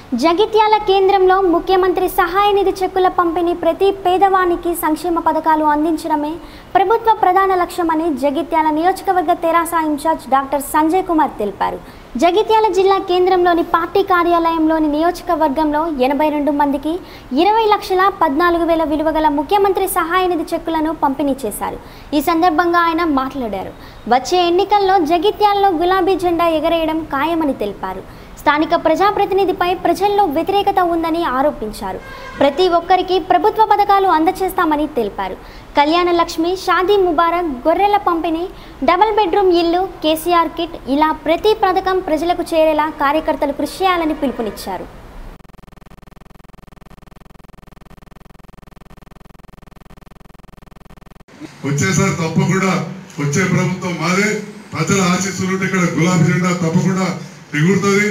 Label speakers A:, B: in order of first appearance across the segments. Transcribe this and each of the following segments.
A: జగిత్యాల కేంద్రంలో ముఖ్యమంత్రి సహాయ నిధి చెక్కుల పంపిణీ ప్రతి పేదవానికి సంక్షేమ పథకాలు అందించడమే ప్రభుత్వ ప్రధాన లక్ష్యమని జగిత్యాల నియోజకవర్గ తెరాస ఇన్ఛార్జ్ డాక్టర్ సంజయ్ కుమార్ తెలిపారు. జగిత్యాల జిల్లా కేంద్రంలోని పార్టీ కార్యాలయంలోని నియోజకవర్గంలో 82 మందికి 20,14,000 విలువగల ముఖ్యమంత్రి సహాయ నిధి చెక్కులను పంపిణీ చేశారు. ఈ సందర్భంగా ఆయన మాట్లాడారు. వచ్చే ఎన్నికల్లో జగిత్యాలలో గులాబీ జెండా ఎగరేయడం ఖాయమని తెలిపారు. స్థానిక ప్రజాప్రతినిధిపై ప్రజల్లో వ్యతిరేకత ఉందని ఆరోపించారు. ప్రతి ఒక్కరికి ప్రభుత్వ పథకాలు అందజేస్తామని తెలిపారు. కళ్యాణ లక్ష్మి, షాదీ ముబారక్, గొర్రెల పంపిణీ, డబుల్ బెడ్రూమ్ ఇల్లు, కేసీఆర్ కిట్ ఇలా ప్రతి పథకం ప్రజలకు చేరేలా కార్యకర్తలు కృషి చేయాలని పిలుపునిచ్చారు.
B: వచ్చేసారి తప్పకుండా వచ్చే ప్రభుత్వం మాదే. ప్రజల ఆశీస్సులుంటే ఇక్కడ గులాబీ జెండా తప్పకుండా ఎగురుతుంది.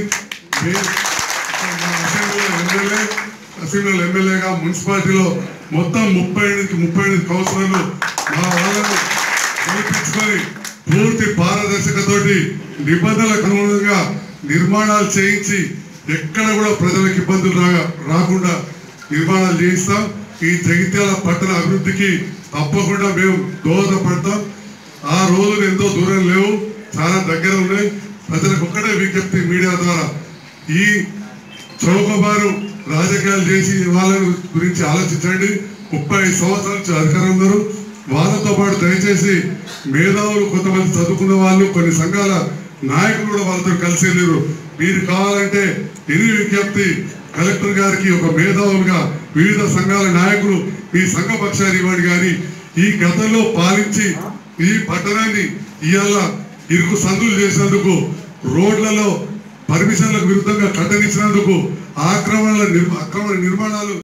B: అసెంబ్లీలో ఎమ్మెల్యేగా మున్సిపాలిటీలో మొత్తం 38 కౌన్సిలర్లు మా వాళ్ళను గెలిపించుకొని పూర్తి పారదర్శకతోటి నిబంధనలకు అనుగుణంగా నిర్మాణాలు చేయించి ఎక్కడ కూడా ప్రజలకు ఇబ్బందులు రాకుండా నిర్మాణాలు చేయిస్తాం. ఈ జగిత్యాల పట్టణ అభివృద్ధికి తప్పకుండా మేము దోహదపడతాం. ఆ రోజులు ఎంతో దూరం లేవు, చాలా దగ్గర ఉన్నాయి. ప్రజలకు ఒక్కటే విజ్ఞప్తి మీడియా ద్వారా, ఈ చౌకబారు రాజకీయాలు చేసి వాళ్ళ గురించి ఆలోచించండి. 35 సంవత్సరాల నుంచి అధికారం ఉన్నారు. వాళ్ళతో పాటు దయచేసి మేధావులు, కొంతమంది చదువుకున్న వాళ్ళు, కొన్ని సంఘాల నాయకులు కూడా వాళ్ళతో కలిసి వెళ్ళారు. మీరు కావాలంటే ఇది విజ్ఞప్తి, కలెక్టర్ గారికి ఒక మేధావులుగా వివిధ సంఘాల నాయకులు మీ సంఘ పక్షాన్ని ఇవ్వండి. కానీ ఈ గతంలో పాలించి ఈ పట్టణాన్ని ఇవాళ ఇరుకు సందులు చేసినందుకు, రోడ్లలో పర్మిషన్లకు విరుద్ధంగా కట్టనిచ్చినందుకు, అక్రమ నిర్మాణాలు